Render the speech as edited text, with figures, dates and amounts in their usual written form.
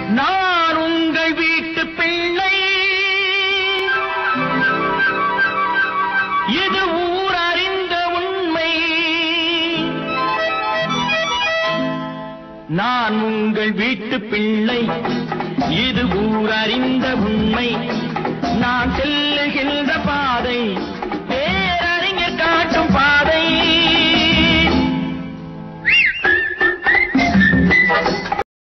நான் உங்கள் வீட்டு பிள்ளை, இது ஊர் அறிந்த உண்மை. நான் உங்கள் வீட்டு பிள்ளை, இது ஊர் அறிந்த உண்மை. நான் செல்லுகின்ற பாதை